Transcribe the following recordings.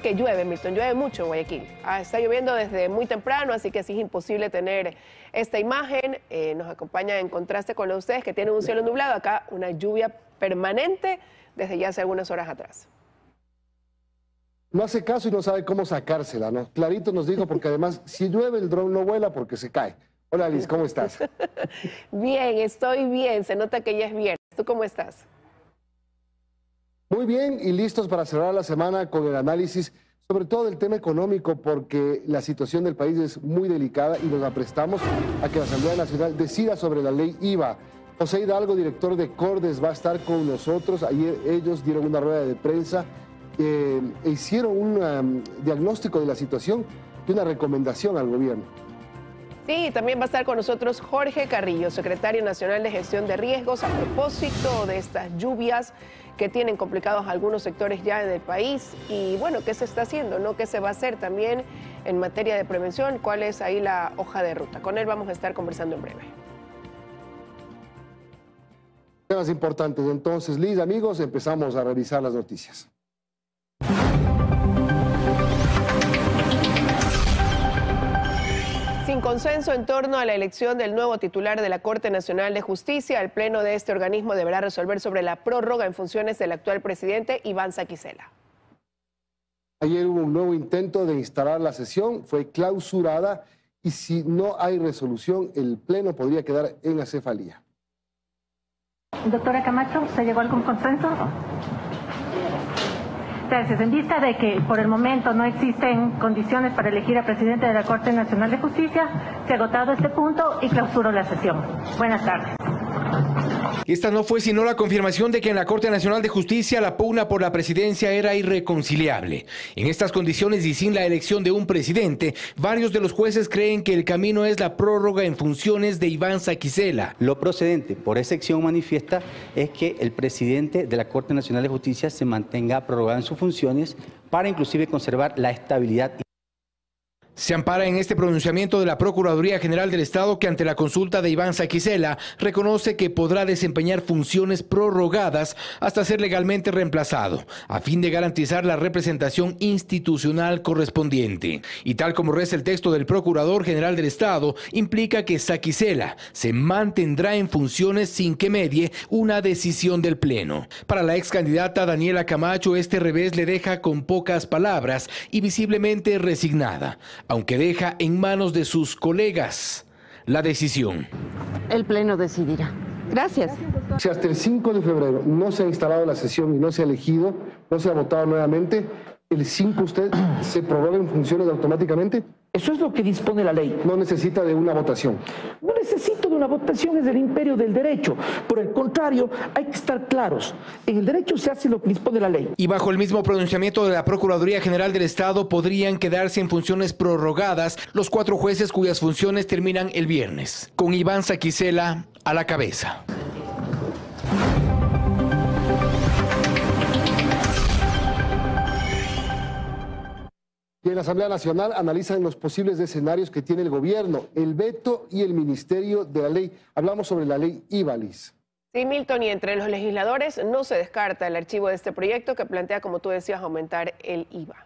que llueve, Milton, llueve mucho en Guayaquil. Está lloviendo desde muy temprano, así que sí es imposible tener esta imagen. Nos acompaña en contraste con los de ustedes que tienen un cielo nublado. Acá una lluvia permanente desde ya hace algunas horas atrás. No hace caso y no sabe cómo sacársela, ¿no? Clarito nos dijo, porque además, si llueve el dron no vuela porque se cae. Hola Liz, ¿cómo estás? Bien, estoy bien, se nota que ya es viernes. ¿Tú cómo estás? Muy bien y listos para cerrar la semana con el análisis, sobre todo del tema económico, porque la situación del país es muy delicada y nos aprestamos a que la Asamblea Nacional decida sobre la ley IVA. José Hidalgo, director de Cordes, va a estar con nosotros. Ayer ellos dieron una rueda de prensa e hicieron un diagnóstico de la situación y una recomendación al gobierno. Sí, también va a estar con nosotros Jorge Carrillo, secretario nacional de Gestión de Riesgos, a propósito de estas lluvias que tienen complicados algunos sectores ya en el país. Y bueno, ¿qué se está haciendo, no? ¿Qué se va a hacer también en materia de prevención? ¿Cuál es ahí la hoja de ruta? Con él vamos a estar conversando en breve. Temas importantes. Entonces, Liz, amigos, empezamos a revisar las noticias. Sin consenso en torno a la elección del nuevo titular de la Corte Nacional de Justicia, el pleno de este organismo deberá resolver sobre la prórroga en funciones del actual presidente Iván Saquicela. Ayer hubo un nuevo intento de instalar la sesión, fue clausurada y si no hay resolución, el pleno podría quedar en acefalía. Doctora Camacho, ¿se llegó a algún consenso? Gracias. En vista de que por el momento no existen condiciones para elegir a presidente de la Corte Nacional de Justicia, se ha agotado este punto y clausuro la sesión. Buenas tardes. Esta no fue sino la confirmación de que en la Corte Nacional de Justicia la pugna por la presidencia era irreconciliable. En estas condiciones y sin la elección de un presidente, varios de los jueces creen que el camino es la prórroga en funciones de Iván Saquicela. Lo procedente por esa acción manifiesta es que el presidente de la Corte Nacional de Justicia se mantenga prorrogado en sus funciones para inclusive conservar la estabilidad. Se ampara en este pronunciamiento de la Procuraduría General del Estado que ante la consulta de Iván Saquicela reconoce que podrá desempeñar funciones prorrogadas hasta ser legalmente reemplazado, a fin de garantizar la representación institucional correspondiente. Y tal como reza el texto del Procurador General del Estado, implica que Saquicela se mantendrá en funciones sin que medie una decisión del Pleno. Para la ex candidata Daniela Camacho, este revés le deja con pocas palabras y visiblemente resignada, aunque deja en manos de sus colegas la decisión. El Pleno decidirá. Gracias. Si hasta el 5 de febrero no se ha instalado la sesión y no se ha elegido, no se ha votado nuevamente, ¿el 5 usted se prorroga en funciones automáticamente? Eso es lo que dispone la ley. No necesita de una votación. No necesito de una votación, es del imperio del derecho. Por el contrario, hay que estar claros. En el derecho se hace lo que dispone la ley. Y bajo el mismo pronunciamiento de la Procuraduría General del Estado podrían quedarse en funciones prorrogadas los 4 jueces cuyas funciones terminan el viernes, con Iván Saquicela a la cabeza. Y en la Asamblea Nacional analizan los posibles escenarios que tiene el gobierno, el veto y el Ministerio de la Ley. Hablamos sobre la ley IVA, Liz. Sí, Milton, y entre los legisladores no se descarta el archivo de este proyecto que plantea, como tú decías, aumentar el IVA.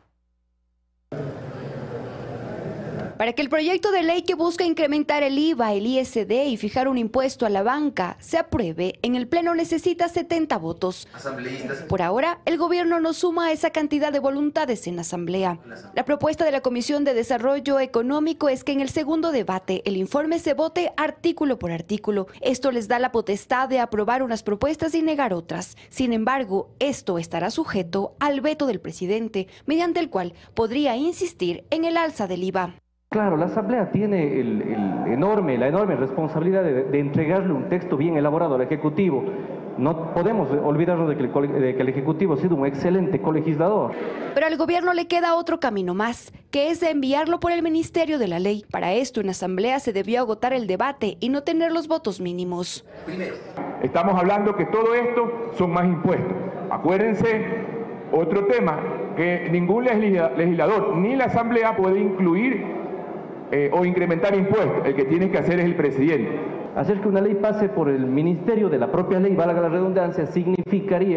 Para que el proyecto de ley que busca incrementar el IVA, el ISD y fijar un impuesto a la banca se apruebe, en el Pleno necesita 70 votos. Por ahora, el gobierno no suma esa cantidad de voluntades en la Asamblea. La propuesta de la Comisión de Desarrollo Económico es que en el segundo debate el informe se vote artículo por artículo. Esto les da la potestad de aprobar unas propuestas y negar otras. Sin embargo, esto estará sujeto al veto del presidente, mediante el cual podría insistir en el alza del IVA. Claro, la Asamblea tiene la enorme responsabilidad de entregarle un texto bien elaborado al Ejecutivo. No podemos olvidarnos de que el Ejecutivo ha sido un excelente colegislador. Pero al gobierno le queda otro camino más, que es de enviarlo por el Ministerio de la Ley. Para esto en Asamblea se debió agotar el debate y no tener los votos mínimos. Estamos hablando que todo esto son más impuestos. Acuérdense, otro tema, que ningún legislador ni la Asamblea puede incluir o incrementar impuestos. El que tiene que hacer es el presidente. Hacer que una ley pase por el ministerio de la propia ley, valga la redundancia, significaría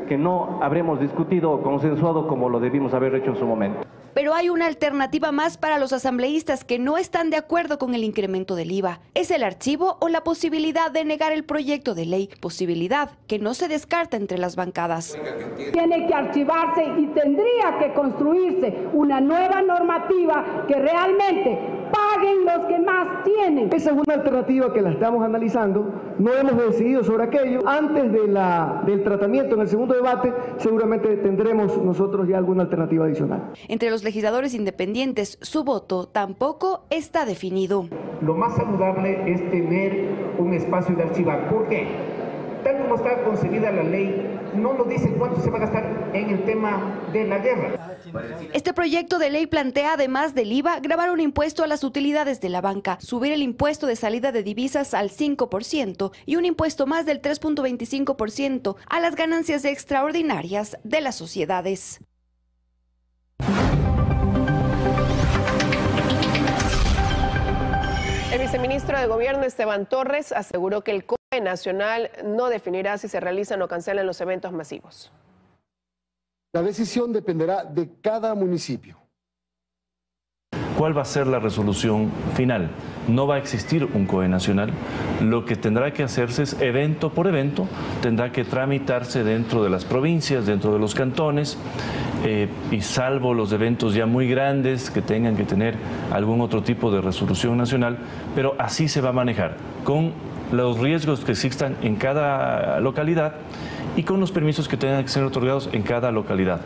que no habremos discutido o consensuado como lo debimos haber hecho en su momento. Pero hay una alternativa más para los asambleístas que no están de acuerdo con el incremento del IVA. Es el archivo o la posibilidad de negar el proyecto de ley, posibilidad que no se descarta entre las bancadas. Tiene que archivarse y tendría que construirse una nueva normativa que realmente paguen los que más tienen. Esa es una alternativa que la estamos analizando, no hemos decidido sobre aquello. Antes del tratamiento en el segundo debate, seguramente tendremos nosotros ya alguna alternativa adicional. Entre los legisladores independientes, su voto tampoco está definido. Lo más saludable es tener un espacio de archivar. ¿Por qué? Tal como está concebida la ley, no nos dice cuánto se va a gastar en el tema de la guerra. Este proyecto de ley plantea, además del IVA, gravar un impuesto a las utilidades de la banca, subir el impuesto de salida de divisas al 5% y un impuesto más del 3.25% a las ganancias extraordinarias de las sociedades. El viceministro de Gobierno, Esteban Torres, aseguró que el COE nacional no definirá si se realizan o cancelan los eventos masivos. La decisión dependerá de cada municipio. ¿Cuál va a ser la resolución final? No va a existir un COE nacional. Lo que tendrá que hacerse es evento por evento, tendrá que tramitarse dentro de las provincias, dentro de los cantones, y salvo los eventos ya muy grandes que tengan que tener algún otro tipo de resolución nacional, pero así se va a manejar, con los riesgos que existan en cada localidad y con los permisos que tengan que ser otorgados en cada localidad.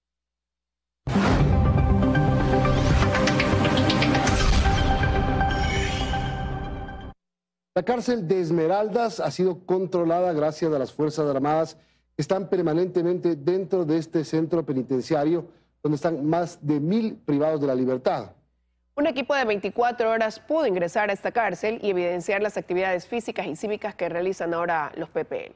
La cárcel de Esmeraldas ha sido controlada gracias a las Fuerzas Armadas que están permanentemente dentro de este centro penitenciario donde están más de 1000 privados de la libertad. Un equipo de 24 horas pudo ingresar a esta cárcel y evidenciar las actividades físicas y cívicas que realizan ahora los PPL.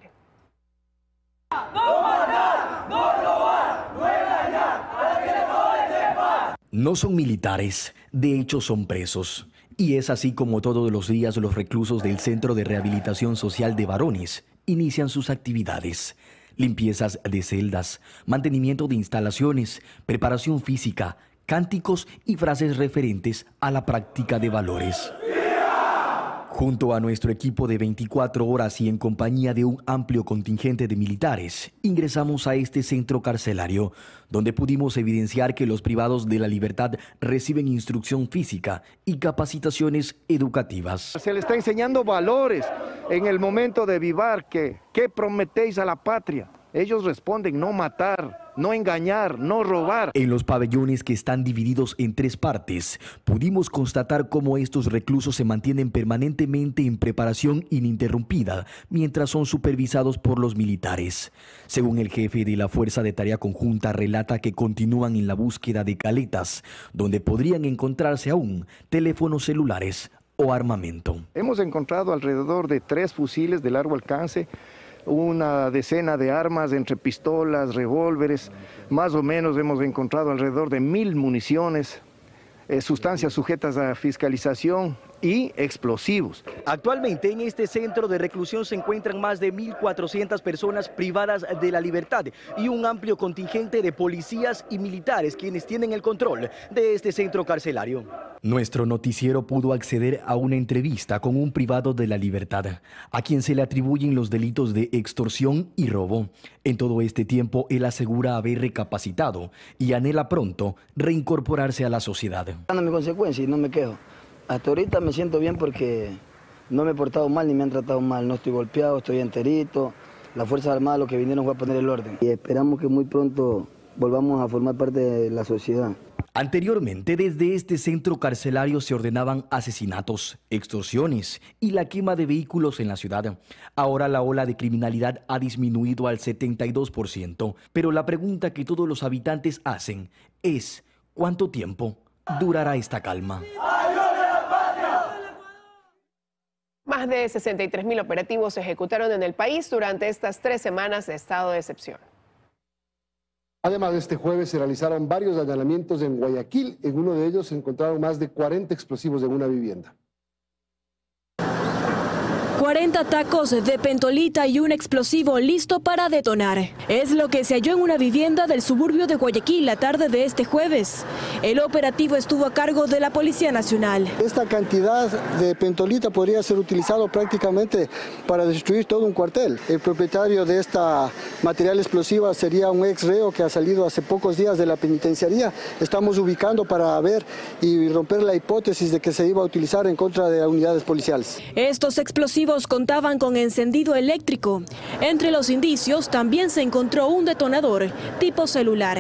No son militares, de hecho son presos. Y es así como todos los días los reclusos del Centro de Rehabilitación Social de Varones inician sus actividades. Limpiezas de celdas, mantenimiento de instalaciones, preparación física, cánticos y frases referentes a la práctica de valores. Junto a nuestro equipo de 24 horas y en compañía de un amplio contingente de militares, ingresamos a este centro carcelario, donde pudimos evidenciar que los privados de la libertad reciben instrucción física y capacitaciones educativas. Se les está enseñando valores en el momento de vivar, ¿qué prometéis a la patria? Ellos responden: no matar, no engañar, no robar. En los pabellones, que están divididos en 3 partes, pudimos constatar cómo estos reclusos se mantienen permanentemente en preparación ininterrumpida mientras son supervisados por los militares. Según el jefe de la Fuerza de Tarea Conjunta, relata que continúan en la búsqueda de caletas, donde podrían encontrarse aún teléfonos celulares o armamento. Hemos encontrado alrededor de 3 fusiles de largo alcance, una decena de armas entre pistolas, revólveres, más o menos hemos encontrado alrededor de 1000 municiones, sustancias sujetas a fiscalización y explosivos. Actualmente en este centro de reclusión se encuentran más de 1.400 personas privadas de la libertad y un amplio contingente de policías y militares quienes tienen el control de este centro carcelario. Nuestro noticiero pudo acceder a una entrevista con un privado de la libertad, a quien se le atribuyen los delitos de extorsión y robo. En todo este tiempo, él asegura haber recapacitado y anhela pronto reincorporarse a la sociedad. Dando mi consecuencia y no me quejo. Hasta ahorita me siento bien porque no me he portado mal ni me han tratado mal. No estoy golpeado, estoy enterito. Las Fuerzas Armadas lo que vinieron fue a poner el orden. Y esperamos que muy pronto volvamos a formar parte de la sociedad. Anteriormente, desde este centro carcelario se ordenaban asesinatos, extorsiones y la quema de vehículos en la ciudad. Ahora la ola de criminalidad ha disminuido al 72%, pero la pregunta que todos los habitantes hacen es: ¿cuánto tiempo durará esta calma? Más de 63.000 operativos se ejecutaron en el país durante estas 3 semanas de estado de excepción. Además, este jueves se realizaron varios allanamientos en Guayaquil. En uno de ellos se encontraron más de 40 explosivos en una vivienda. 40 tacos de pentolita y un explosivo listo para detonar. Es lo que se halló en una vivienda del suburbio de Guayaquil la tarde de este jueves. El operativo estuvo a cargo de la Policía Nacional. Esta cantidad de pentolita podría ser utilizado prácticamente para destruir todo un cuartel. El propietario de esta material explosiva sería un ex reo que ha salido hace pocos días de la penitenciaría. Estamos ubicando para ver y romper la hipótesis de que se iba a utilizar en contra de unidades policiales. Estos explosivos contaban con encendido eléctrico. Entre los indicios también se encontró un detonador tipo celular.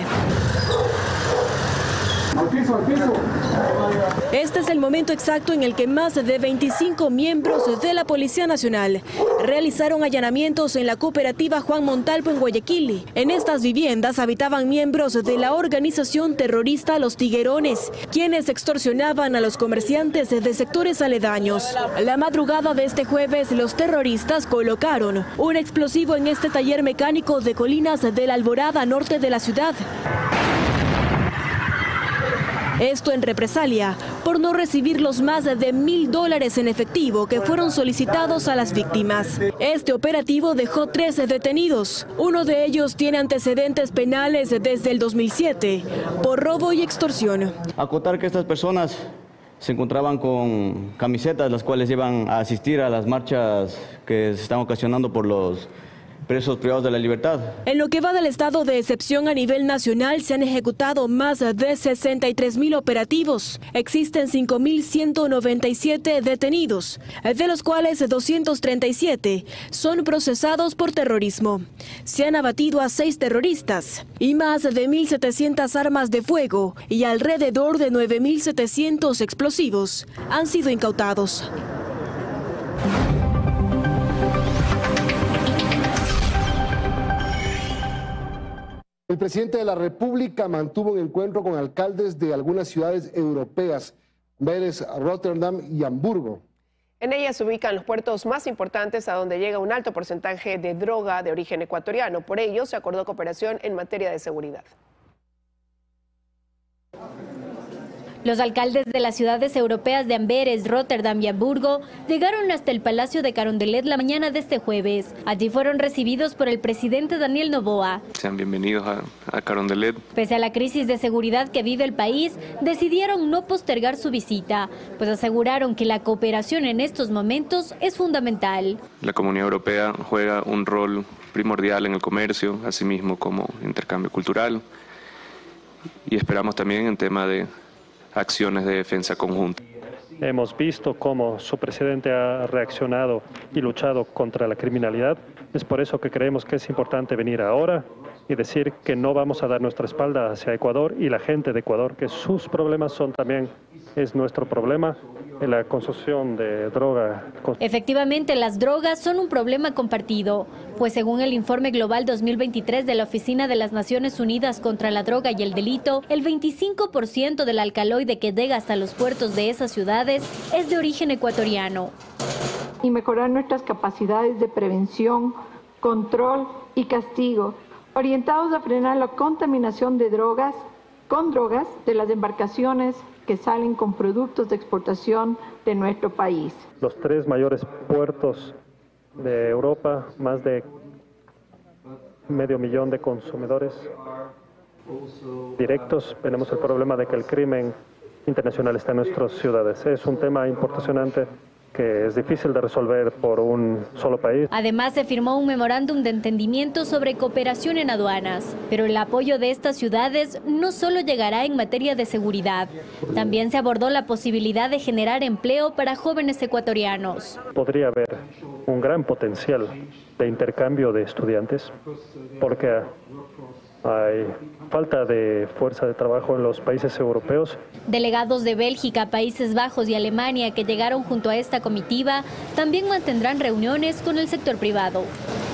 Al piso, al piso. Este es el momento exacto en el que más de 25 miembros de la Policía Nacional realizaron allanamientos en la cooperativa Juan Montalvo en Guayaquil. En estas viviendas habitaban miembros de la organización terrorista Los Tiguerones, quienes extorsionaban a los comerciantes de sectores aledaños. La madrugada de este jueves, los terroristas colocaron un explosivo en este taller mecánico de Colinas de la Alborada, norte de la ciudad. Esto en represalia por no recibir los más de $1.000 en efectivo que fueron solicitados a las víctimas. Este operativo dejó 13 detenidos. Uno de ellos tiene antecedentes penales desde el 2007 por robo y extorsión. Acotar que estas personas se encontraban con camisetas las cuales iban a asistir a las marchas que se están ocasionando por los presos privados de la libertad. En lo que va del estado de excepción a nivel nacional se han ejecutado más de 63.000 operativos. Existen 5.197 detenidos, de los cuales 237 son procesados por terrorismo. Se han abatido a 6 terroristas y más de 1.700 armas de fuego y alrededor de 9.700 explosivos han sido incautados. El presidente de la República mantuvo un encuentro con alcaldes de algunas ciudades europeas, Amberes, Rotterdam y Hamburgo. En ella se ubican los puertos más importantes a donde llega un alto porcentaje de droga de origen ecuatoriano. Por ello, se acordó cooperación en materia de seguridad. Los alcaldes de las ciudades europeas de Amberes, Rotterdam y Hamburgo llegaron hasta el Palacio de Carondelet la mañana de este jueves. Allí fueron recibidos por el presidente Daniel Noboa. Sean bienvenidos a Carondelet. Pese a la crisis de seguridad que vive el país, decidieron no postergar su visita, pues aseguraron que la cooperación en estos momentos es fundamental. La Comunidad Europea juega un rol primordial en el comercio, asimismo como intercambio cultural, y esperamos también en tema de acciones de defensa conjunta. Hemos visto cómo su presidente ha reaccionado y luchado contra la criminalidad. Es por eso que creemos que es importante venir ahora y decir que no vamos a dar nuestra espalda hacia Ecuador y la gente de Ecuador, que sus problemas son también, es nuestro problema, en la consumición de droga. Efectivamente, las drogas son un problema compartido, pues según el informe global 2023 de la Oficina de las Naciones Unidas contra la Droga y el Delito, el 25% del alcaloide que llega hasta los puertos de esas ciudades es de origen ecuatoriano. Y mejorar nuestras capacidades de prevención, control y castigo, orientados a frenar la contaminación de drogas, de las embarcaciones que salen con productos de exportación de nuestro país. Los 3 mayores puertos de Europa, más de 500.000 de consumidores directos. Tenemos el problema de que el crimen internacional está en nuestras ciudades. Es un tema importante que es difícil de resolver por un solo país. Además, se firmó un memorándum de entendimiento sobre cooperación en aduanas, pero el apoyo de estas ciudades no solo llegará en materia de seguridad, también se abordó la posibilidad de generar empleo para jóvenes ecuatorianos. Podría haber un gran potencial de intercambio de estudiantes, porque hay falta de fuerza de trabajo en los países europeos. Delegados de Bélgica, Países Bajos y Alemania que llegaron junto a esta comitiva también mantendrán reuniones con el sector privado.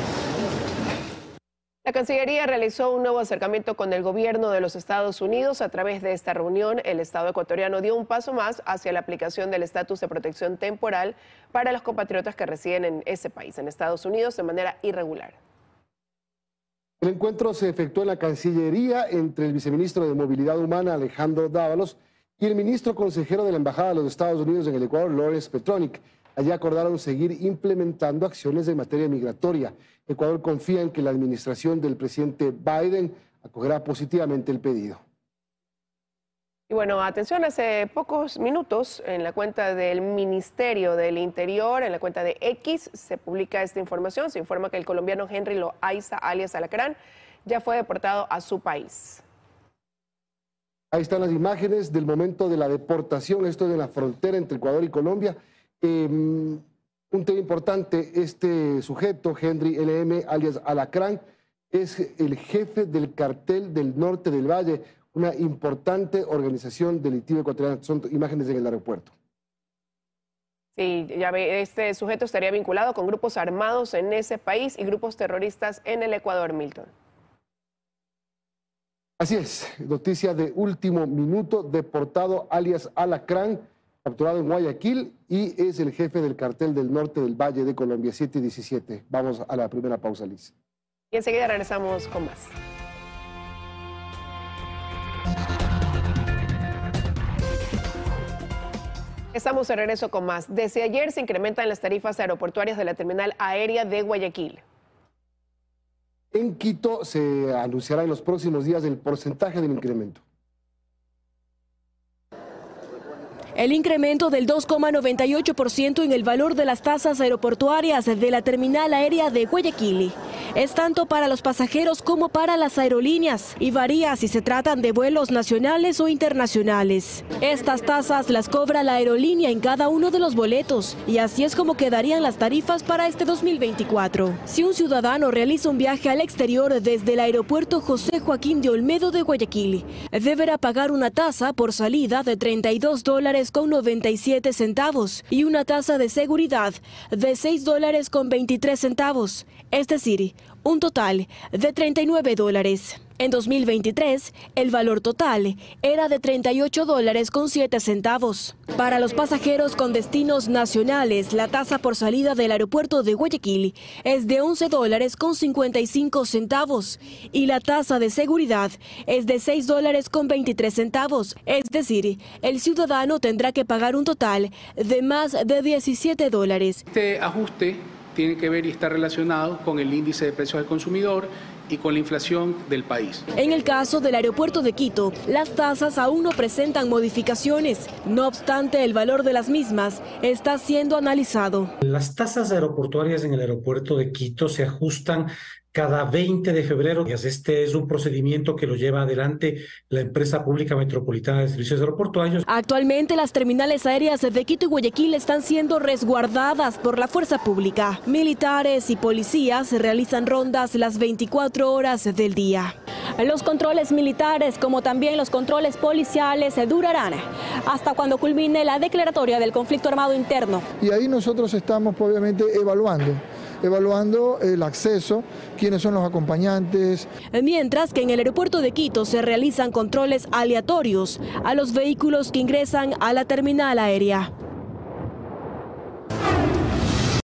La Cancillería realizó un nuevo acercamiento con el gobierno de los Estados Unidos. A través de esta reunión, el Estado ecuatoriano dio un paso más hacia la aplicación del estatus de protección temporal para los compatriotas que residen en ese país, en Estados Unidos, de manera irregular. El encuentro se efectuó en la Cancillería entre el viceministro de Movilidad Humana, Alejandro Dávalos, y el ministro consejero de la Embajada de los Estados Unidos en el Ecuador, Lawrence Petronic. Allí acordaron seguir implementando acciones en materia migratoria. Ecuador confía en que la administración del presidente Biden acogerá positivamente el pedido. Y bueno, atención, hace pocos minutos en la cuenta del Ministerio del Interior, en la cuenta de X, se publica esta información. Se informa que el colombiano Henry Loaiza, alias Alacrán, ya fue deportado a su país. Ahí están las imágenes del momento de la deportación, esto es en la frontera entre Ecuador y Colombia. Un tema importante, este sujeto, Henry LM, alias Alacrán, es el jefe del cartel del norte del Valle, una importante organización delictiva ecuatoriana. Son imágenes en el aeropuerto. Sí, ya ve, este sujeto estaría vinculado con grupos armados en ese país y grupos terroristas en el Ecuador, Milton. Así es, noticia de último minuto, deportado alias Alacrán, capturado en Guayaquil y es el jefe del cartel del norte del Valle de Colombia, 7-17. Vamos a la primera pausa, Liz. Y enseguida regresamos con más. Estamos de regreso con más. Desde ayer se incrementan las tarifas aeroportuarias de la terminal aérea de Guayaquil. En Quito se anunciará en los próximos días el porcentaje del incremento. El incremento del 2,98% en el valor de las tasas aeroportuarias de la terminal aérea de Guayaquil es tanto para los pasajeros como para las aerolíneas y varía si se tratan de vuelos nacionales o internacionales. Estas tasas las cobra la aerolínea en cada uno de los boletos y así es como quedarían las tarifas para este 2024. Si un ciudadano realiza un viaje al exterior desde el aeropuerto José Joaquín de Olmedo de Guayaquil, deberá pagar una tasa por salida de $32.97 y una tasa de seguridad de $6.23, es decir, un total de $39. En 2023, el valor total era de $38.07. Para los pasajeros con destinos nacionales, la tasa por salida del aeropuerto de Guayaquil es de $11.55 y la tasa de seguridad es de $6.23. Es decir, el ciudadano tendrá que pagar un total de más de $17. Este ajuste tiene que ver y está relacionado con el índice de precios al consumidor y con la inflación del país. En el caso del aeropuerto de Quito, las tasas aún no presentan modificaciones. No obstante, el valor de las mismas está siendo analizado. Las tasas aeroportuarias en el aeropuerto de Quito se ajustan cada 20 de febrero. Este es un procedimiento que lo lleva adelante la empresa pública metropolitana de servicios aeroportuarios. Actualmente las terminales aéreas de Quito y Guayaquil están siendo resguardadas por la fuerza pública. Militares y policías realizan rondas las 24 horas del día. Los controles militares como también los controles policiales durarán hasta cuando culmine la declaratoria del conflicto armado interno. Y ahí nosotros estamos obviamente evaluando el acceso, quiénes son los acompañantes. Mientras que en el aeropuerto de Quito se realizan controles aleatorios a los vehículos que ingresan a la terminal aérea.